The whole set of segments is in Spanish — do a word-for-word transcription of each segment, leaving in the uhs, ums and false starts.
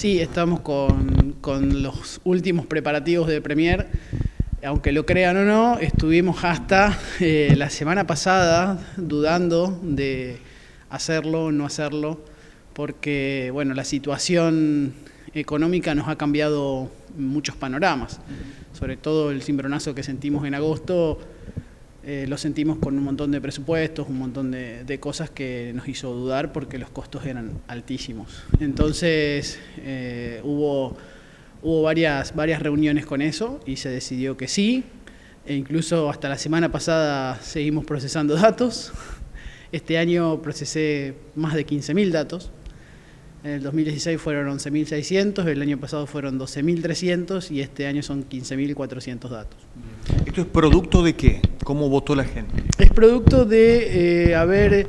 Sí, estamos con, con los últimos preparativos de Premier. Aunque lo crean o no, estuvimos hasta eh, la semana pasada dudando de hacerlo o no hacerlo, porque bueno, la situación económica nos ha cambiado muchos panoramas. Sobre todo el cimbronazo que sentimos en agosto, eh, lo sentimos con un montón de presupuestos, un montón de, de cosas que nos hizo dudar porque los costos eran altísimos. Entonces eh, hubo... Hubo varias, varias reuniones con eso y se decidió que sí, e incluso hasta la semana pasada seguimos procesando datos. Este año procesé más de quince mil datos, en el dos mil dieciséis fueron once mil seiscientos, el año pasado fueron doce mil trescientos y este año son quince mil cuatrocientos datos. ¿Esto es producto de qué? ¿Cómo votó la gente? Es producto de eh, haber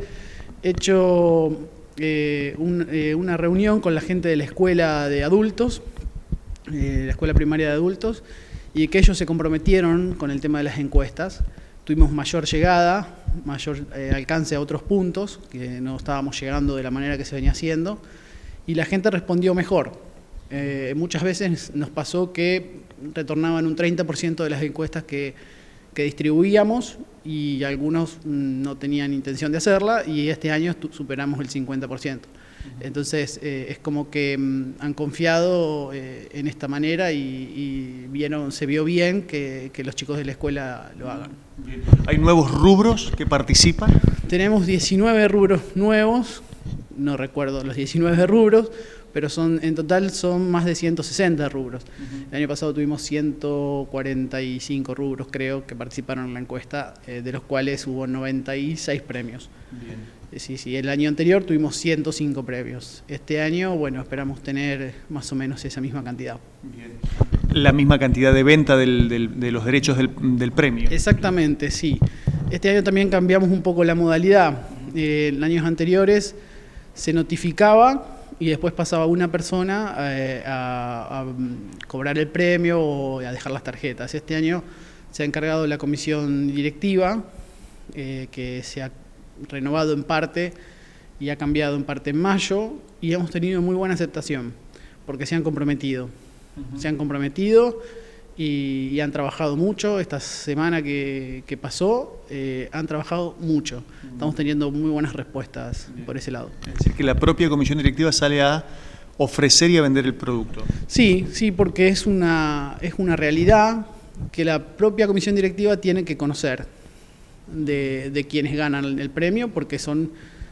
hecho eh, un, eh, una reunión con la gente de la escuela de adultos, Eh, la escuela primaria de adultos, y que ellos se comprometieron con el tema de las encuestas. Tuvimos mayor llegada, mayor eh, alcance a otros puntos, que no estábamos llegando de la manera que se venía haciendo, y la gente respondió mejor. Eh, muchas veces nos pasó que retornaban un treinta por ciento de las encuestas que, que distribuíamos, y algunos no tenían intención de hacerla, y este año superamos el cincuenta por ciento. Entonces eh, es como que mm, han confiado eh, en esta manera y, y vieron, se vio bien que, que los chicos de la escuela lo hagan. ¿Hay nuevos rubros que participan? Tenemos diecinueve rubros nuevos, no recuerdo los diecinueve rubros, pero son, en total son más de ciento sesenta rubros. Uh-huh. El año pasado tuvimos ciento cuarenta y cinco rubros, creo, que participaron en la encuesta, eh, de los cuales hubo noventa y seis premios. Bien. Sí, sí, el año anterior tuvimos ciento cinco premios. Este año, bueno, esperamos tener más o menos esa misma cantidad. Bien. La misma cantidad de venta del, del, de los derechos del, del premio. Exactamente, sí. Este año también cambiamos un poco la modalidad. Eh, en años anteriores se notificaba y después pasaba una persona eh, a, a cobrar el premio o a dejar las tarjetas. Este año se ha encargado la comisión directiva, eh, que se ha renovado en parte y ha cambiado en parte en mayo, y hemos tenido muy buena aceptación porque se han comprometido, uh-huh. se han comprometido y, y han trabajado mucho. Esta semana que, que pasó eh, han trabajado mucho, uh-huh. Estamos teniendo muy buenas respuestas. Bien. Por ese lado. Es decir, que la propia comisión directiva sale a ofrecer y a vender el producto. Sí, sí, porque es una, es una realidad que la propia comisión directiva tiene que conocer De, de quienes ganan el premio, porque son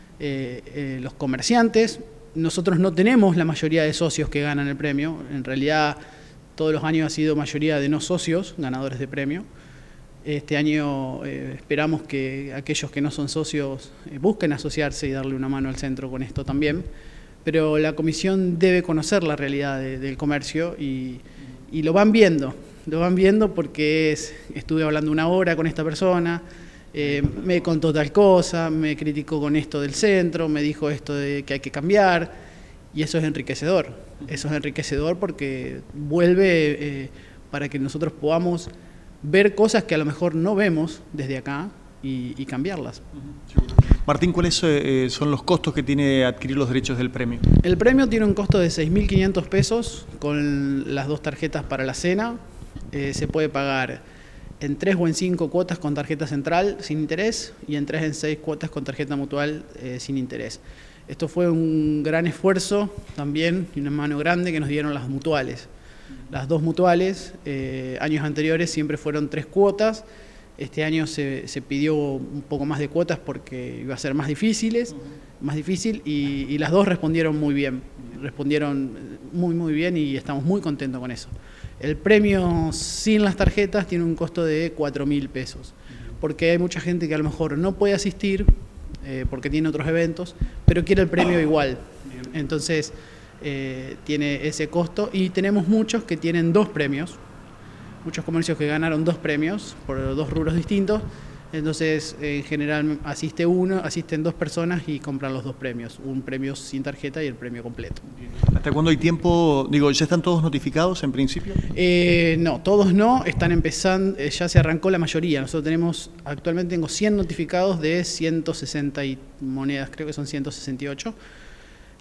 eh, eh, los comerciantes. Nosotros no tenemos la mayoría de socios que ganan el premio, en realidad todos los años ha sido mayoría de no socios ganadores de premio. Este año eh, esperamos que aquellos que no son socios eh, busquen asociarse y darle una mano al centro con esto también, pero la comisión debe conocer la realidad de, del comercio y, y lo van viendo, lo van viendo porque es, estuve hablando una hora con esta persona, Eh, me contó tal cosa, me criticó con esto del centro, me dijo esto de que hay que cambiar, y eso es enriquecedor. Eso es enriquecedor porque vuelve eh, para que nosotros podamos ver cosas que a lo mejor no vemos desde acá y, y cambiarlas. Martín, ¿cuáles eh, son los costos que tiene adquirir los derechos del premio? El premio tiene un costo de seis mil quinientos pesos con las dos tarjetas para la cena. Eh, se puede pagar en tres o en cinco cuotas con tarjeta central sin interés y en tres en seis cuotas con tarjeta mutual eh, sin interés. Esto fue un gran esfuerzo también y una mano grande que nos dieron las mutuales. Las dos mutuales, eh, años anteriores siempre fueron tres cuotas, este año se, se pidió un poco más de cuotas porque iba a ser más difíciles, más difícil y, y las dos respondieron muy bien, respondieron muy muy bien y estamos muy contentos con eso. El premio sin las tarjetas tiene un costo de cuatro mil pesos, porque hay mucha gente que a lo mejor no puede asistir eh, porque tiene otros eventos, pero quiere el premio igual. Entonces eh, tiene ese costo y tenemos muchos que tienen dos premios, muchos comercios que ganaron dos premios por dos rubros distintos. Entonces, en general asiste uno, asisten dos personas y compran los dos premios, un premio sin tarjeta y el premio completo. ¿Hasta cuándo hay tiempo? Digo, ¿ya están todos notificados en principio? Eh, no, todos no, están empezando, eh, ya se arrancó la mayoría. Nosotros tenemos, actualmente tengo cien notificados de ciento sesenta y monedas, creo que son ciento sesenta y ocho.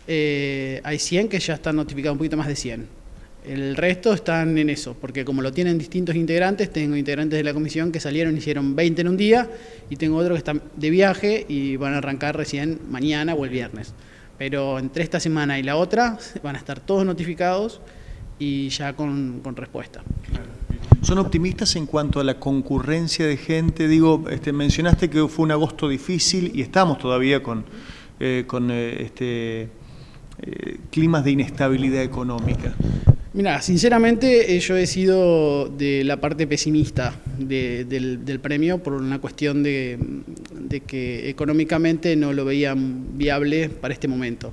eh, hay cien que ya están notificados, un poquito más de cien. El resto están en eso, porque como lo tienen distintos integrantes, tengo integrantes de la comisión que salieron y hicieron veinte en un día, y tengo otros que están de viaje y van a arrancar recién mañana o el viernes. Pero entre esta semana y la otra van a estar todos notificados y ya con, con respuesta. ¿Son optimistas en cuanto a la concurrencia de gente? Digo, este, mencionaste que fue un agosto difícil y estamos todavía con, eh, con eh, este, eh, climas de inestabilidad económica. Mira, sinceramente yo he sido de la parte pesimista de, del, del premio por una cuestión de, de que económicamente no lo veían viable para este momento.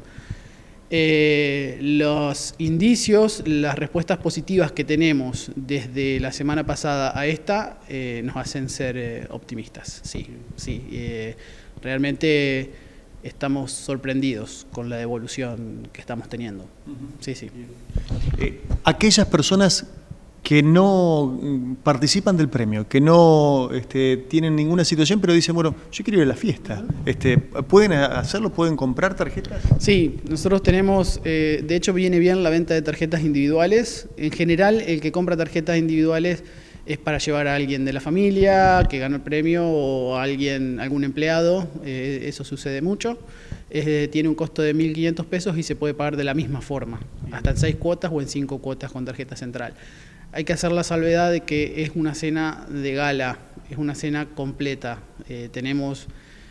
Eh, los indicios, las respuestas positivas que tenemos desde la semana pasada a esta eh, nos hacen ser eh, optimistas, sí, sí. Eh, realmente estamos sorprendidos con la devolución que estamos teniendo. Sí, sí. Eh, aquellas personas que no participan del premio, que no este, tienen ninguna situación, pero dicen, bueno, yo quiero ir a la fiesta, este, ¿pueden hacerlo? ¿Pueden comprar tarjetas? Sí, nosotros tenemos, eh, de hecho viene bien la venta de tarjetas individuales. En general, el que compra tarjetas individuales es para llevar a alguien de la familia que ganó el premio o a alguien, algún empleado, eh, eso sucede mucho. Eh, tiene un costo de mil quinientos pesos y se puede pagar de la misma forma, hasta en seis cuotas o en cinco cuotas con tarjeta central. Hay que hacer la salvedad de que es una cena de gala, es una cena completa. Eh, tenemos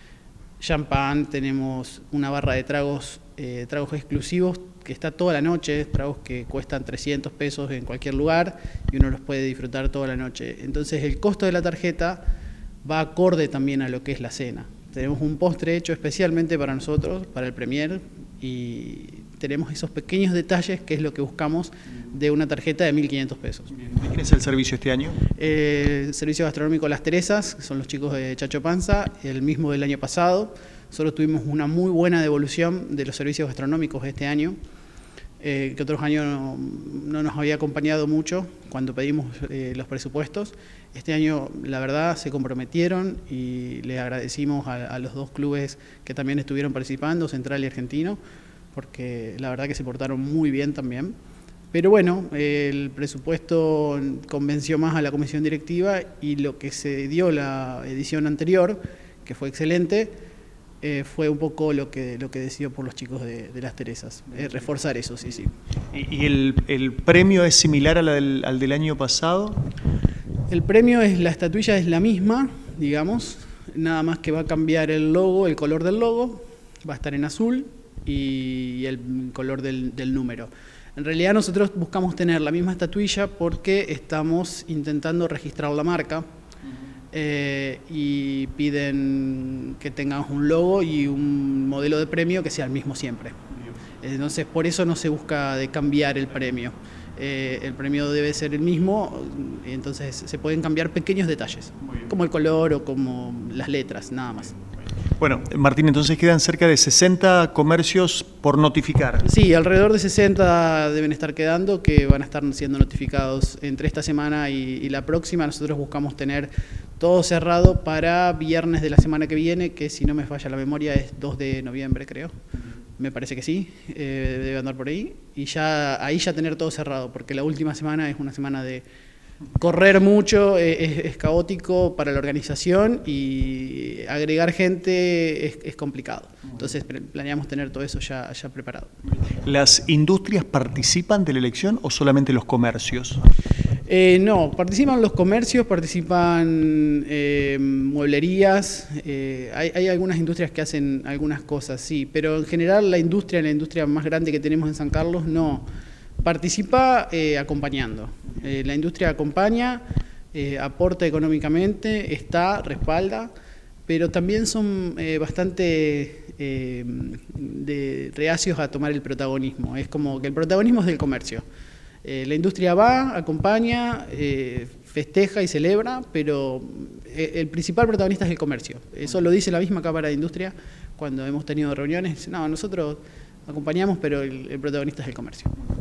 champán, tenemos una barra de tragos, eh, tragos exclusivos que está toda la noche, tragos que cuestan trescientos pesos en cualquier lugar y uno los puede disfrutar toda la noche. Entonces el costo de la tarjeta va acorde también a lo que es la cena. Tenemos un postre hecho especialmente para nosotros, para el premier, y tenemos esos pequeños detalles que es lo que buscamos de una tarjeta de mil quinientos pesos. ¿De quién es el servicio este año? Eh, el servicio gastronómico Las Teresas, que son los chicos de Chacho Panza, el mismo del año pasado. Nosotros tuvimos una muy buena devolución de los servicios gastronómicos este año, eh, que otros años no, no nos había acompañado mucho cuando pedimos eh, los presupuestos. Este año, la verdad, se comprometieron y le agradecimos a, a los dos clubes que también estuvieron participando, Central y Argentino, porque la verdad que se portaron muy bien también. Pero bueno, el presupuesto convenció más a la comisión directiva y lo que se dio la edición anterior, que fue excelente, eh, fue un poco lo que, lo que decidió por los chicos de, de Las Teresas, eh, reforzar eso, sí, sí. ¿Y, y el, el premio es similar a la del, al del año pasado? El premio es, la estatuilla es la misma, digamos, nada más que va a cambiar el logo, el color del logo, va a estar en azul y el color del, del número. En realidad nosotros buscamos tener la misma estatuilla porque estamos intentando registrar la marca eh, y piden que tengamos un logo y un modelo de premio que sea el mismo siempre. Entonces por eso no se busca de cambiar el premio. Eh, el premio debe ser el mismo, entonces se pueden cambiar pequeños detalles, como el color o como las letras, nada más. Bueno, Martín, entonces quedan cerca de sesenta comercios por notificar. Sí, alrededor de sesenta deben estar quedando, que van a estar siendo notificados entre esta semana y, y la próxima. Nosotros buscamos tener todo cerrado para viernes de la semana que viene, que si no me falla la memoria es dos de noviembre, creo. Me parece que sí, eh, debe andar por ahí. Y ya ahí ya tener todo cerrado, porque la última semana es una semana de correr mucho, eh, es, es caótico para la organización y agregar gente es, es complicado. Entonces planeamos tener todo eso ya, ya preparado. ¿Las industrias participan de la elección o solamente los comercios? Eh, no, participan los comercios, participan eh, mueblerías, eh, hay, hay algunas industrias que hacen algunas cosas, sí, pero en general la industria, la industria más grande que tenemos en San Carlos, no. Participa eh, acompañando. Eh, la industria acompaña, eh, aporta económicamente, está, respalda, pero también son eh, bastante eh, de reacios a tomar el protagonismo. Es como que el protagonismo es del comercio. Eh, la industria va, acompaña, eh, festeja y celebra, pero el principal protagonista es el comercio. Eso lo dice la misma Cámara de Industria cuando hemos tenido reuniones. No, nosotros acompañamos, pero el, el protagonista es el comercio.